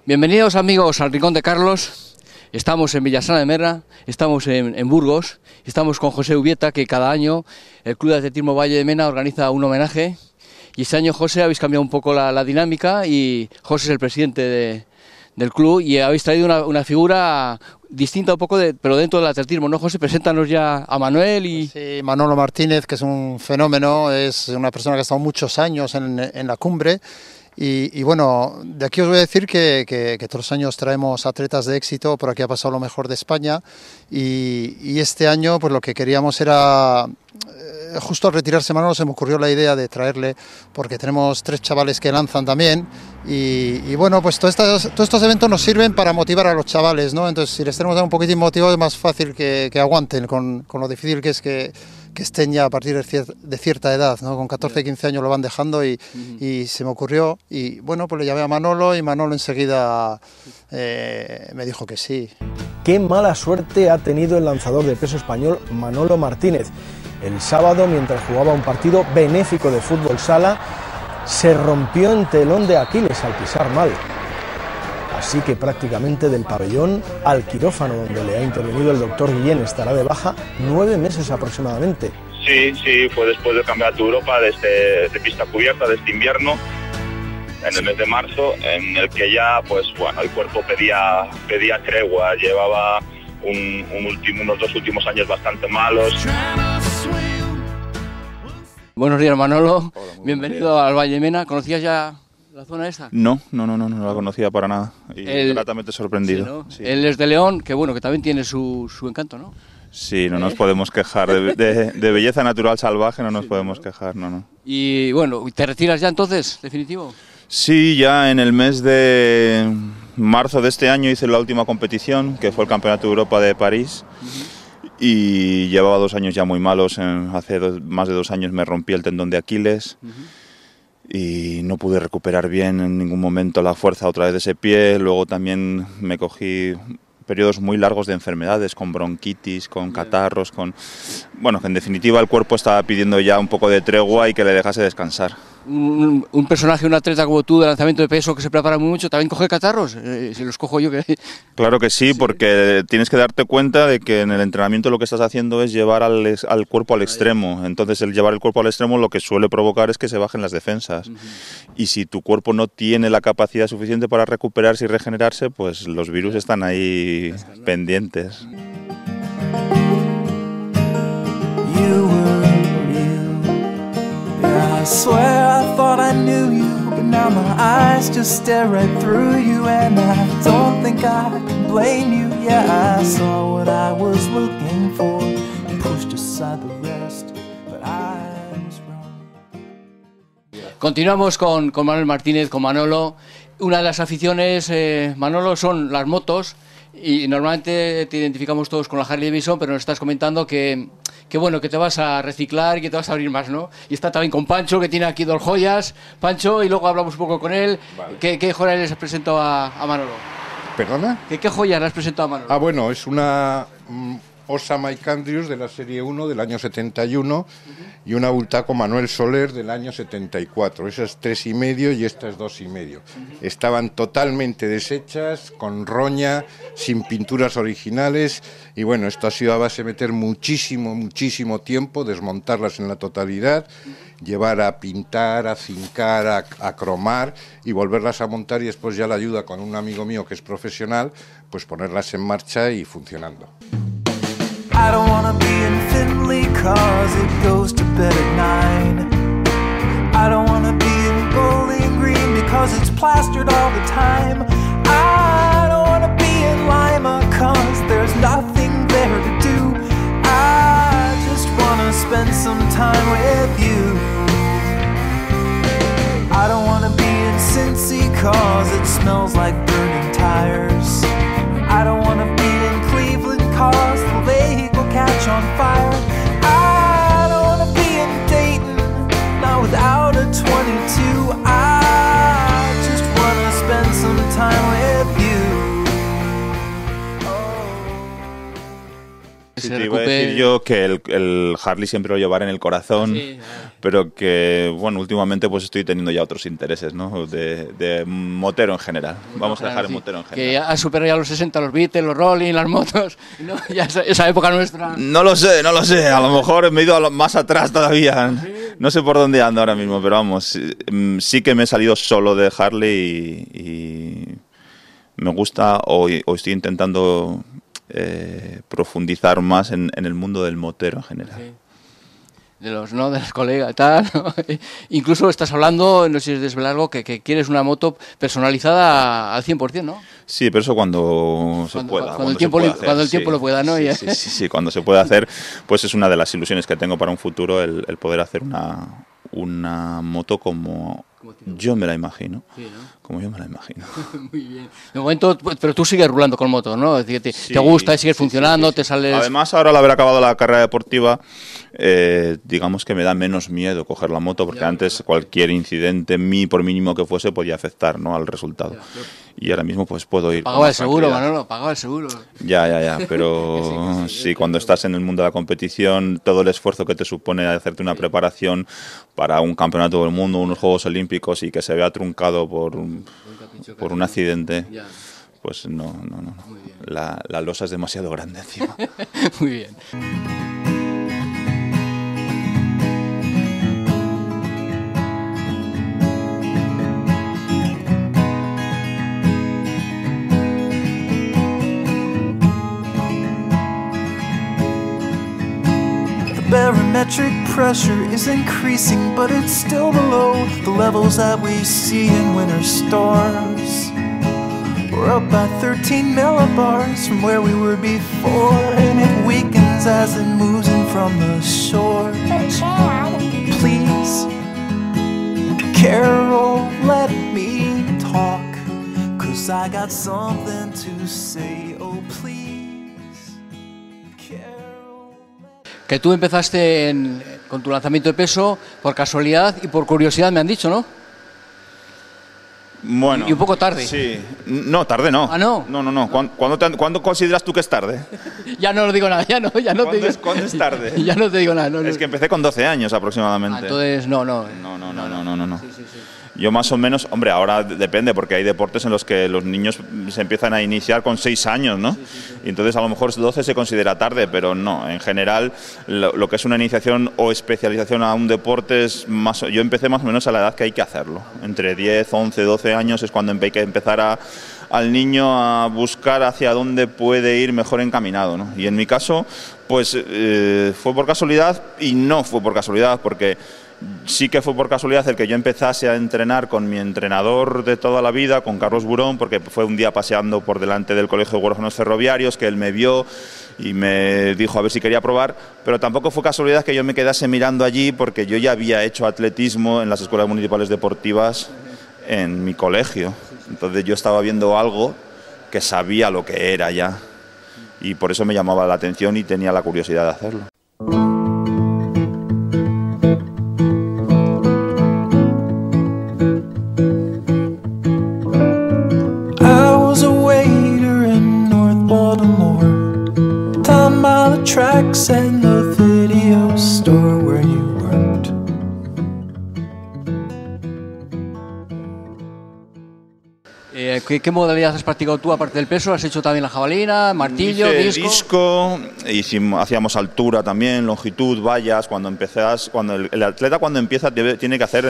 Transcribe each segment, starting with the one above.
Bienvenidos amigos al Rincón de Carlos. Estamos en Villassana de Merra, estamos en Burgos, estamos con José Ubieta, que cada año el Club de Atletismo Valle de Mena organiza un homenaje. Y este año, José, habéis cambiado un poco la dinámica y José es el presidente del club y habéis traído una figura distinta un poco, pero dentro del atletismo, ¿no, José? Preséntanos ya a Manuel y... Sí, Manolo Martínez, que es un fenómeno, es una persona que ha estado muchos años en la cumbre. Y bueno, de aquí os voy a decir que todos los años traemos atletas de éxito, por aquí ha pasado lo mejor de España y este año pues lo que queríamos era, justo al retirarse Manolo se me ocurrió la idea de traerle, porque tenemos 3 chavales que lanzan también y bueno, pues todos estos eventos nos sirven para motivar a los chavales, ¿no? Entonces si les tenemos un poquitín motivados es más fácil que aguanten con lo difícil que es que estén ya a partir de cierta edad, ¿no? Con 14, 15 años lo van dejando y se me ocurrió y bueno, pues le llamé a Manolo y Manolo enseguida me dijo que sí. Qué mala suerte ha tenido el lanzador de peso español Manolo Martínez. El sábado, mientras jugaba un partido benéfico de fútbol sala, se rompió en telón de Aquiles al pisar mal. Así que prácticamente del pabellón al quirófano donde le ha intervenido el doctor Guillén estará de baja 9 meses aproximadamente. Sí, fue después del Campeonato de Europa de pista cubierta de este invierno, en el mes de marzo, en el que ya pues bueno, el cuerpo pedía tregua, llevaba unos 2 últimos años bastante malos. Buenos días, Manolo. Hola, bienvenido al Valle de Mena. ¿Conocías ya la zona esa? No la conocía para nada y gratamente sorprendido. Sí, ¿no? Sí. Él es de León, que bueno, que también tiene su encanto, ¿no? Sí, no nos podemos quejar, de belleza natural salvaje no nos podemos quejar, no. Y bueno, ¿te retiras ya entonces, definitivo? Sí, ya en el mes de marzo de este año hice la última competición, que fue el Campeonato de Europa de París. Y llevaba 2 años ya muy malos, hace más de 2 años me rompí el tendón de Aquiles y no pude recuperar bien en ningún momento la fuerza otra vez de ese pie. Luego también me cogí periodos muy largos de enfermedades, con bronquitis, con catarros, bueno, que en definitiva el cuerpo estaba pidiendo ya un poco de tregua y que le dejase descansar. Un personaje, un atleta como tú de lanzamiento de peso que se prepara muy mucho, ¿también coge catarros? Si los cojo yo, que... Claro que sí, porque tienes que darte cuenta de que en el entrenamiento lo que estás haciendo es llevar al cuerpo al extremo. Entonces el llevar el cuerpo al extremo lo que suele provocar es que se bajen las defensas. Y si tu cuerpo no tiene la capacidad suficiente para recuperarse y regenerarse, pues los virus están ahí pendientes. I swear I thought I knew you, but now my eyes just stare right through you, and I don't think I can blame you. Yeah, I saw what I was looking for and pushed aside the rest, but I was wrong. Continuamos con Manuel Martínez, con Manolo. Una de las aficiones, Manolo, son las motos y normalmente te identificamos todos con la Harley Davidson, pero nos estás comentando que bueno, que te vas a reciclar y que te vas a abrir más, ¿no? Y está también con Pancho, que tiene aquí 2 joyas. Pancho, y luego hablamos un poco con él. Vale. ¿Qué joyas les presentó a Manolo? ¿Perdona? ¿Qué joyas les presentó a Manolo? Bueno, es una Osa Mike Andrews de la Serie 1 del año 71 y una Bultaco Manuel Soler del año 74. Esa es 3,5 y esta es 2,5. Estaban totalmente deshechas, con roña, sin pinturas originales y bueno, esto ha sido a base de meter muchísimo tiempo, desmontarlas en la totalidad, llevar a pintar, a cincar, a cromar y volverlas a montar y después ya la ayuda con un amigo mío que es profesional, pues ponerlas en marcha y funcionando. I don't wanna be in Finley cause it goes to bed at 9. I don't wanna be in Bowling Green because it's plastered all the time. I don't wanna be in Lima cause there's nothing there to do. I just wanna spend some time with you. I don't wanna be in Cincy cause it smells like burning tires. I don't wanna be in Cleveland cause the lake will catch on fire. I don't wanna be in Dayton, not without a 22. I just wanna spend some time with you. Sí, iba a decir yo que el Harley siempre lo llevaré en el corazón, sí, pero que, bueno, últimamente pues estoy teniendo ya otros intereses, ¿no? De motero en general. Vamos a dejar el motero en general. Que ha superado ya los 60, los Beatles, los Rolling, las motos, ¿no? Ya esa época nuestra. No lo sé, a lo mejor me he ido más atrás todavía. No sé por dónde ando ahora mismo, pero vamos, sí que me he salido solo de Harley y me gusta o estoy intentando profundizar más en el mundo del motero en general. Sí. De los colegas, tal, ¿no? Incluso estás hablando, no sé si es desvelar algo, que quieres una moto personalizada al 100%, ¿no? Sí, pero eso cuando se pueda. Cuando el tiempo lo pueda, ¿no? Sí, cuando se pueda hacer, pues es una de las ilusiones que tengo para un futuro, el poder hacer una moto como yo me la imagino. Sí, ¿no? Como yo me la imagino. Muy bien. De momento, pero tú sigues rulando con motos, ¿no? Es decir, te gusta, sigues funcionando, te sales... Además, ahora al haber acabado la carrera deportiva, digamos que me da menos miedo coger la moto, porque antes cualquier incidente, por mínimo que fuese, podía afectar, ¿no?, al resultado. Y ahora mismo pues puedo ir... Pagaba el seguro, Manolo, pagaba el seguro. Ya, pero sí, cuando estás en el mundo de la competición, todo el esfuerzo que te supone hacerte una preparación para un campeonato del mundo, unos Juegos Olímpicos, y que se vea truncado por un accidente, pues no. La losa es demasiado grande encima. Muy bien. Barometric pressure is increasing, but it's still below the levels that we see in winter storms. We're up by 13 millibars from where we were before, and it weakens as it moves in from the shore. Please, Carol, let me talk, 'cause I got something to say. Oh, please, Carol. Que tú empezaste con tu lanzamiento de peso por casualidad y por curiosidad, me han dicho, ¿no? Bueno. Y un poco tarde. Sí. No, tarde no. ¿Ah, no? No. ¿Cuándo consideras tú que es tarde? Ya no digo nada, ya no te digo. ¿Cuándo es tarde? Ya no te digo nada. No. Es que empecé con 12 años aproximadamente. Entonces, no. No. Sí. Yo más o menos, hombre, ahora depende, porque hay deportes en los que los niños se empiezan a iniciar con 6 años, ¿no? Sí. Y entonces a lo mejor 12 se considera tarde, pero no. En general, lo que es una iniciación o especialización a un deporte es más... Yo empecé más o menos a la edad que hay que hacerlo. Entre 10, 11, 12 años es cuando hay que empezar al niño a buscar hacia dónde puede ir mejor encaminado, ¿no? Y en mi caso, pues fue por casualidad y no fue por casualidad, porque... Sí que fue por casualidad el que yo empezase a entrenar con mi entrenador de toda la vida, con Carlos Burón, porque fue un día paseando por delante del Colegio de Huérfanos Ferroviarios, que él me vio y me dijo a ver si quería probar, pero tampoco fue casualidad que yo me quedase mirando allí, porque yo ya había hecho atletismo en las escuelas municipales deportivas en mi colegio. Entonces yo estaba viendo algo que sabía lo que era ya, y por eso me llamaba la atención y tenía la curiosidad de hacerlo. Tracks and the video store where you worked. ¿Qué modalidad has practicado tú aparte del peso? ¿Has hecho también la jabalina, martillo, disco? Hacíamos altura también, longitud, vallas. Cuando el atleta cuando empieza tiene que hacer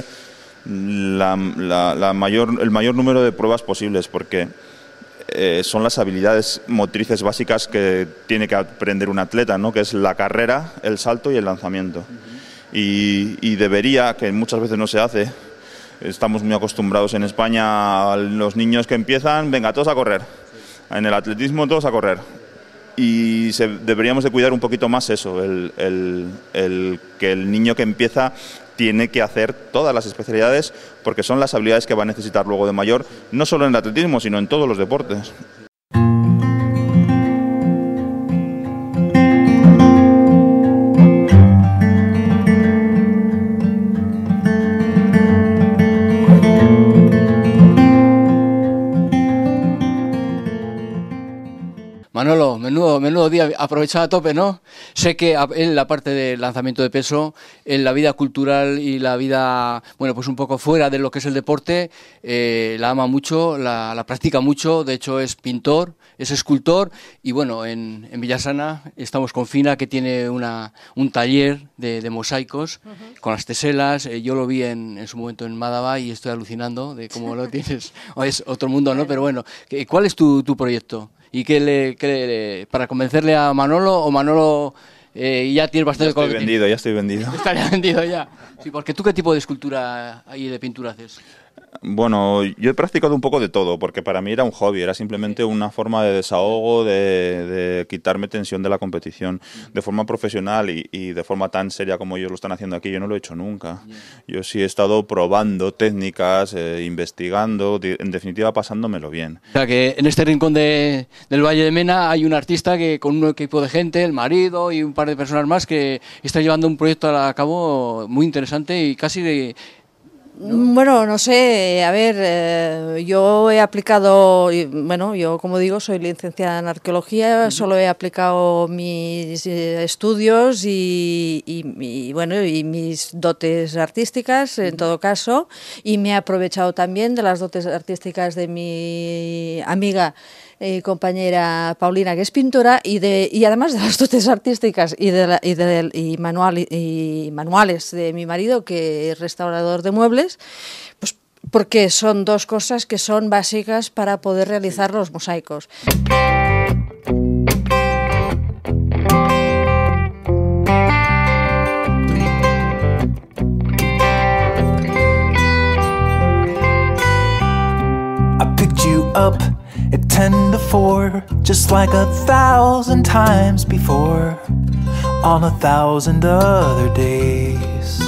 el mayor número de pruebas posibles, porque son las habilidades motrices básicas que tiene que aprender un atleta, ¿no? Que es la carrera, el salto y el lanzamiento. Y debería, que muchas veces no se hace, estamos muy acostumbrados en España a los niños que empiezan, venga, todos a correr. En el atletismo todos a correr. Y deberíamos de cuidar un poquito más eso, que el niño que empieza tiene que hacer todas las especialidades, porque son las habilidades que va a necesitar luego de mayor, no solo en el atletismo, sino en todos los deportes. Manolo, menudo día, aprovechado a tope, ¿no? Sé que en la parte del lanzamiento de peso, en la vida cultural y la vida, bueno, pues un poco fuera de lo que es el deporte, la ama mucho, la practica mucho, de hecho es pintor, es escultor, y bueno, en Villasana estamos con Fina, que tiene un taller de mosaicos con las teselas. Yo lo vi en su momento en Mádava y estoy alucinando de cómo lo tienes. Es otro mundo, ¿no? Pero bueno, ¿cuál es tu proyecto? ¿Y para convencerle a Manolo, o Manolo ya tienes bastante... Ya estoy vendido. Estaría vendido ya. Sí, porque ¿tú qué tipo de escultura y de pintura haces? Bueno, yo he practicado un poco de todo, porque para mí era un hobby, era simplemente una forma de desahogo, de quitarme tensión de la competición. De forma profesional y de forma tan seria como ellos lo están haciendo aquí, yo no lo he hecho nunca. Yo sí he estado probando técnicas, investigando, en definitiva pasándomelo bien. O sea que en este rincón del Valle de Mena hay un artista que con un equipo de gente, el marido y un par de personas más, que está llevando un proyecto a cabo muy interesante y casi... Bueno, no sé, a ver, yo he aplicado, bueno, yo como digo soy licenciada en arqueología, solo he aplicado mis estudios y bueno, y mis dotes artísticas en todo caso, y me he aprovechado también de las dotes artísticas de mi amiga compañera Paulina, que es pintora, y además de las dotes artísticas y manuales de mi marido, que es restaurador de muebles, pues porque son dos cosas que son básicas para poder realizar los mosaicos. I picked you up at 10 to 4, just like 1,000 times before, on 1,000 other days.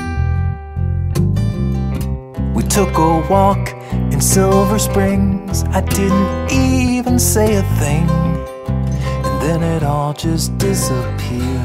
We took a walk in Silver Springs, I didn't even say a thing, and then it all just disappeared.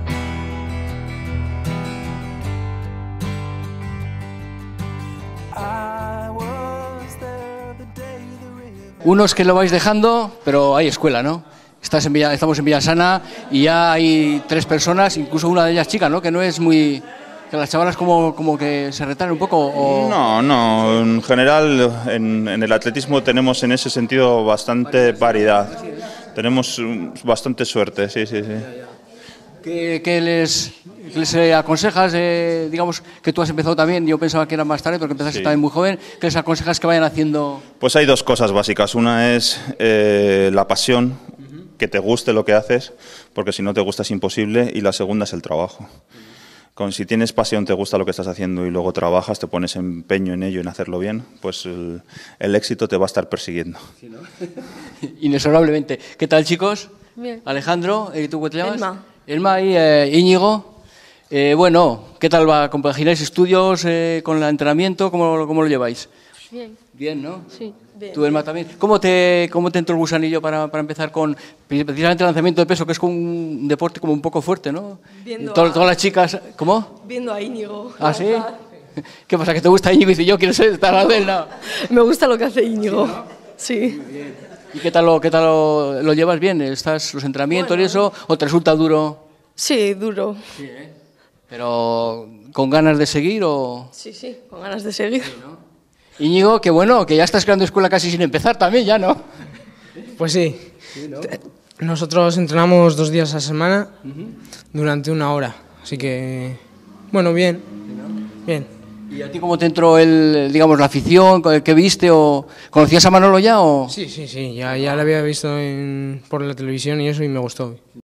Unos que lo vais dejando, pero hay escuela, ¿no? Estamos en Villasana y ya hay 3 personas, incluso una de ellas chica, ¿no? Que no es muy... que las chavalas como que se retraen un poco, ¿o? No, en general en el atletismo tenemos en ese sentido bastante variedad. Tenemos bastante suerte, sí. ¿Qué les aconsejas? Digamos que tú has empezado también, yo pensaba que era más tarde, porque empezaste también muy joven. ¿Qué les aconsejas que vayan haciendo? Pues hay 2 cosas básicas. Una es la pasión, que te guste lo que haces, porque si no te gusta es imposible. Y la segunda es el trabajo. Si tienes pasión, te gusta lo que estás haciendo y luego trabajas, te pones empeño en ello, en hacerlo bien, pues el éxito te va a estar persiguiendo. Sí, ¿no? Inexorablemente. ¿Qué tal, chicos? Bien. Alejandro, ¿tú cómo te llamas? Elma y Íñigo. Bueno, ¿qué tal va? ¿Compagináis estudios con el entrenamiento? ¿Cómo lo lleváis? Bien. Bien, ¿no? Sí. Bien. ¿Tú, Elma, también? ¿Cómo te entró el gusanillo para empezar con precisamente el lanzamiento de peso, que es un deporte como un poco fuerte, ¿no? Todas las chicas... ¿Cómo? Viendo a Íñigo. ¿Ah, sí? ¿Qué pasa, que te gusta Íñigo y dices, yo quiero estar a él? No. Me gusta lo que hace Íñigo. Sí. ¿Y qué tal lo llevas bien? ¿Estás los entrenamientos y eso? ¿O te resulta duro? Sí, duro. Sí, ¿eh? ¿Pero con ganas de seguir o...? Sí, con ganas de seguir. Sí, ¿no? Íñigo, que bueno, que ya estás creando escuela casi sin empezar también, ya, ¿no? Pues sí. Sí, ¿no? Nosotros entrenamos 2 días a la semana durante 1 hora, así que, bueno, bien. Sí, ¿no? Bien. ¿Y a ti cómo te entró la afición? ¿Qué viste? ¿O conocías a Manolo ya? O... Sí, ya la había visto por la televisión y eso, y me gustó.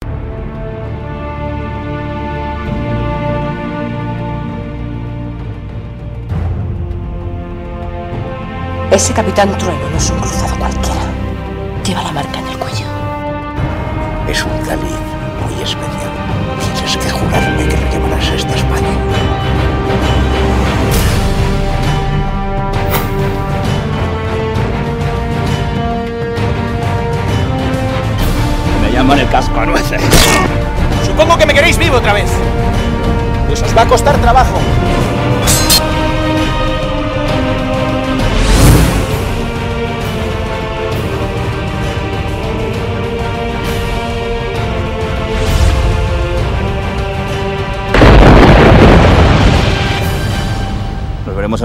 Ese capitán Trueno no es un cruzado cualquiera. Lleva la marca en el cuello. Es un Dalí muy especial. Tienes que jurarme que lo llevarás hasta España. Me llaman el cascanueces. Supongo que me queréis vivo otra vez. Pues os va a costar trabajo.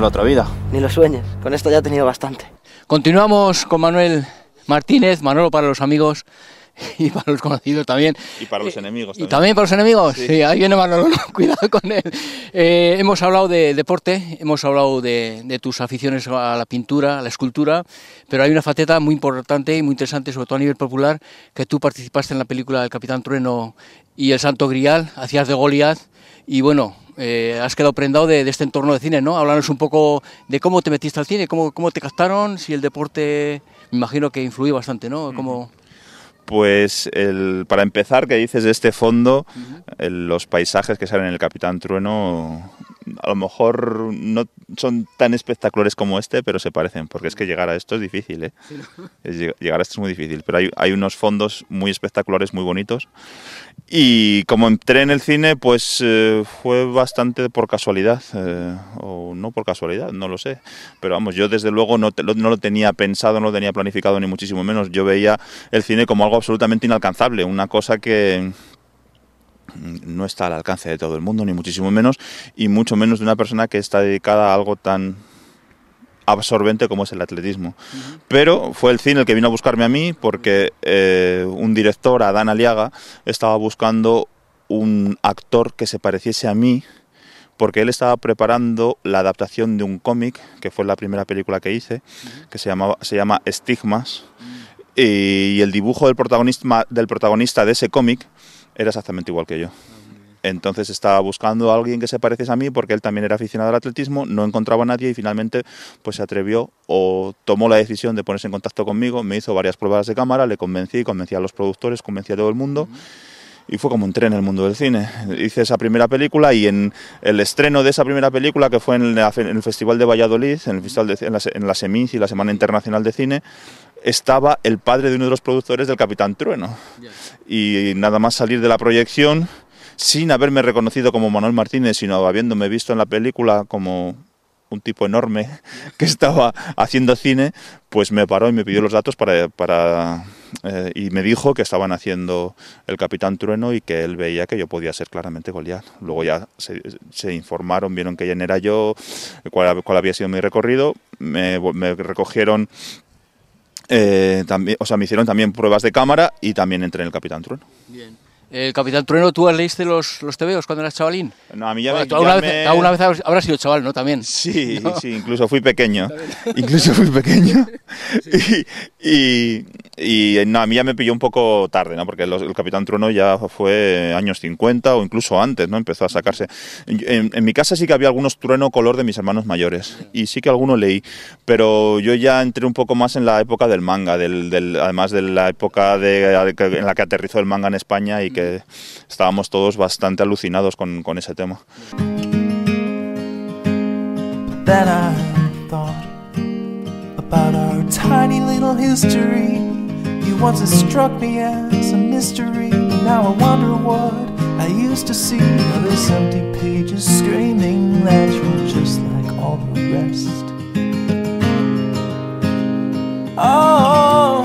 en la otra vida. Ni lo sueñes, con esto ya he tenido bastante. Continuamos con Manuel Martínez, Manolo para los amigos y para los conocidos también. Y para los enemigos también. ¿Y también para los enemigos? Sí, sí ahí viene Manolo, no, cuidado con él. Hemos hablado de deporte, hemos hablado de tus aficiones a la pintura, a la escultura, pero hay una faceta muy importante y muy interesante, sobre todo a nivel popular, que tú participaste en la película El Capitán Trueno y El Santo Grial, hacías de Goliat, y bueno, has quedado prendado de este entorno de cine, ¿no? Háblanos un poco de cómo te metiste al cine, cómo te captaron, si el deporte, me imagino que influyó bastante, ¿no? ¿Cómo... Pues para empezar, que dices de este fondo, los paisajes que salen en El Capitán Trueno a lo mejor no son tan espectaculares como este, pero se parecen, porque es que llegar a esto es difícil, ¿eh? Sí, ¿no? Llegar a esto es muy difícil, pero hay unos fondos muy espectaculares, muy bonitos. Y como entré en el cine, pues fue bastante por casualidad, o no por casualidad, no lo sé. Pero vamos, yo desde luego no lo tenía pensado, no lo tenía planificado, ni muchísimo menos. Yo veía el cine como algo absolutamente inalcanzable, una cosa que no está al alcance de todo el mundo, ni muchísimo menos, y mucho menos de una persona que está dedicada a algo tan absorbente como es el atletismo. Pero fue el cine el que vino a buscarme a mí, porque un director, Adán Aliaga, estaba buscando un actor que se pareciese a mí, porque él estaba preparando la adaptación de un cómic, que fue la primera película que hice, que se llama Estigmas, y el dibujo del protagonista de ese cómic era exactamente igual que yo. Entonces estaba buscando a alguien que se pareciese a mí, porque él también era aficionado al atletismo, no encontraba a nadie y finalmente pues se atrevió o tomó la decisión de ponerse en contacto conmigo, me hizo varias pruebas de cámara, le convencí a los productores, convencí a todo el mundo y fue como entré en el mundo del cine. Hice esa primera película y en el estreno de esa primera película, que fue en el Festival de Valladolid, en la SEMIC y la Semana Internacional de Cine, estaba el padre de uno de los productores del Capitán Trueno. Y nada más salir de la proyección, sin haberme reconocido como Manuel Martínez, sino habiéndome visto en la película como un tipo enorme que estaba haciendo cine, pues me paró y me pidió los datos y me dijo que estaban haciendo El Capitán Trueno y que él veía que yo podía ser claramente Goliat. Luego ya se informaron, vieron quién era yo, cuál había sido mi recorrido, me recogieron, también, o sea, me hicieron también pruebas de cámara y también entré en El Capitán Trueno. Bien. El Capitán Trueno, ¿tú leíste los tebeos cuando eras chavalín? No, a mí ya alguna vez habrás sido chaval, ¿no? También. Sí, ¿no? Sí, incluso fui pequeño. Incluso fui pequeño. Sí. Y no, a mí ya me pilló un poco tarde, ¿no? Porque el Capitán Trueno ya fue años 50 o incluso antes, ¿no? Empezó a sacarse. En mi casa sí que había algunos Trueno color de mis hermanos mayores. Y sí que alguno leí. Pero yo ya entré un poco más en la época del manga, además de la época en la que aterrizó el manga en España y que estábamos todos bastante alucinados con ese tema. Then I thought about our tiny little history. You once it struck me as a mystery. Now I wonder what I used to see. Now there's empty pages screaming that you're just like all the rest. Oh,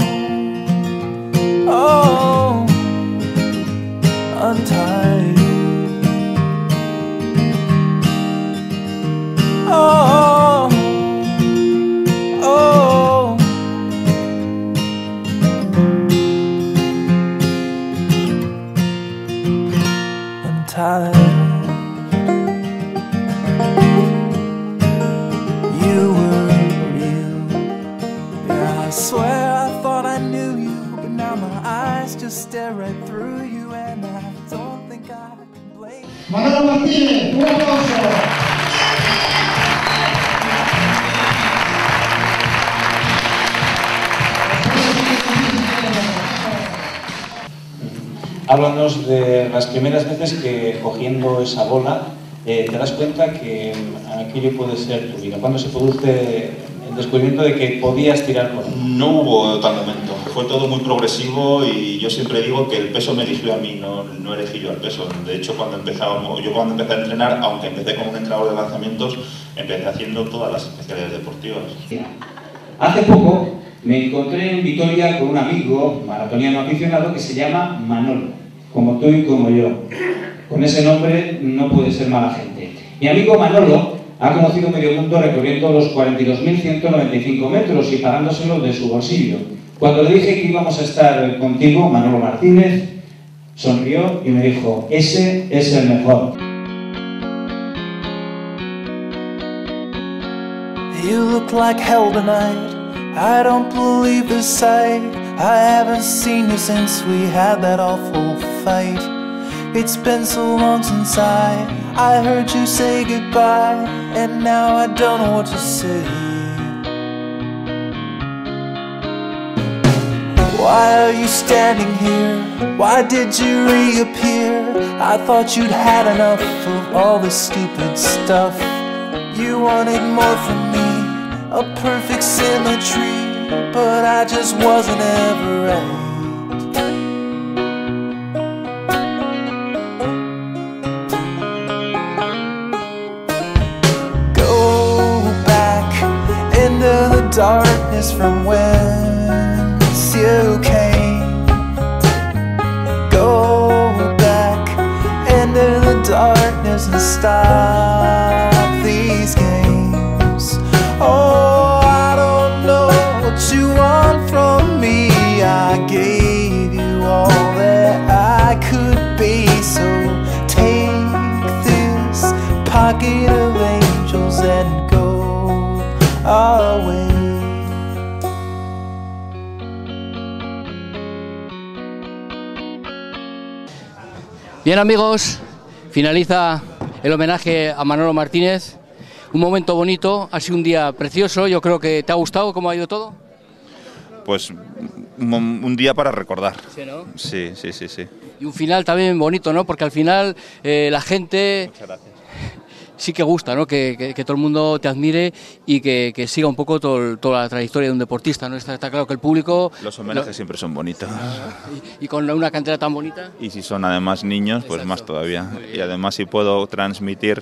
oh, untied. Oh, oh, untied. You were real. Yeah, I swear I thought I knew you, but now my eyes just stare right through you, and I don't think I can blame you. Manuel Martínez, un aplauso. Háblanos de las primeras veces que, cogiendo esa bola, te das cuenta que aquello puede ser tu vida. ¿Cuándo se produce el descubrimiento de que podías tirar por él? No hubo tal momento. Fue todo muy progresivo y yo siempre digo que el peso me eligió a mí, no elegí yo al peso. De hecho, cuando empecé a entrenar, aunque empecé como un entrenador de lanzamientos, empecé haciendo todas las especialidades deportivas. Hace poco me encontré en Vitoria con un amigo maratoniano aficionado que se llama Manolo, como tú y como yo. Con ese nombre no puede ser mala gente. Mi amigo Manolo ha conocido medio mundo recorriendo los 42.195 metros y pagándoselo de su bolsillo. Cuando le dije que íbamos a estar contigo, Manolo Martínez sonrió y me dijo, ese es el mejor. You look like hell tonight. I don't believe this sight. I haven't seen you since we had that awful fight. It's been so long since I heard you say goodbye, and now I don't know what to say. Why are you standing here? Why did you reappear? I thought you'd had enough of all this stupid stuff. You wanted more from me, a perfect symmetry, but I just wasn't ever right. Go back into the darkness from whence you came. Go back into the darkness and stop these games. Oh, I don't know what you want from me. I gave you all that I could be, so take this pocket of angels and go away. Bien, amigos, finaliza el homenaje a Manolo Martínez. Un momento bonito, ha sido un día precioso. Yo creo que te ha gustado cómo ha ido todo. Pues un día para recordar. Sí, ¿no? Sí, sí, sí, sí. Y un final también bonito, ¿no? Porque al final la gente sí que gusta, ¿no? Que todo el mundo te admire y que siga un poco toda la trayectoria de un deportista, ¿no? Está claro que el público... Los homenajes siempre son bonitos. Y con una cantera tan bonita... Y si son además niños, pues más todavía. Y además si puedo transmitir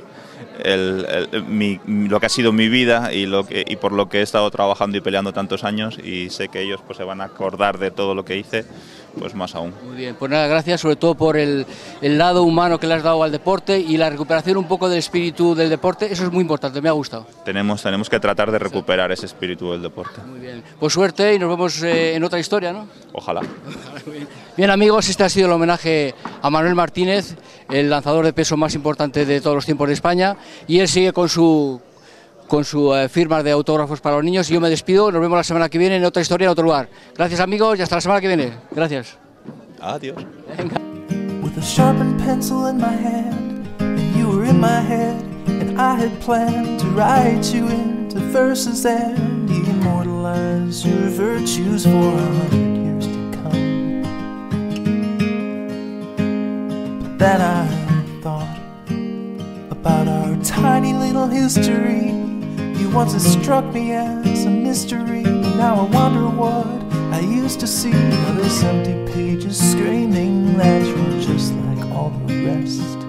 lo que ha sido mi vida y por lo que he estado trabajando y peleando tantos años, y sé que ellos pues se van a acordar de todo lo que hice, pues más aún. Muy bien, pues nada, gracias sobre todo por el lado humano que le has dado al deporte y la recuperación un poco del espíritu del deporte. Eso es muy importante, me ha gustado. Tenemos que tratar de recuperar ese espíritu del deporte. Muy bien, pues suerte y nos vemos en otra historia, ¿no? Ojalá. Bien, amigos, este ha sido el homenaje a Manuel Martínez, el lanzador de peso más importante de todos los tiempos de España, y él sigue con su firma de autógrafos para los niños. Y yo me despido, nos vemos la semana que viene en otra historia, en otro lugar. Gracias, amigos, y hasta la semana que viene. Gracias. Adiós. With a sharpened pencil in my hand, and you were in my head, and I had planned to write you into verses and immortalize your virtues for 100 years to come. But then I thought about our tiny little history. You once had struck me as a mystery. Now I wonder what I used to see. Now there's empty pages screaming that you're just like all the rest.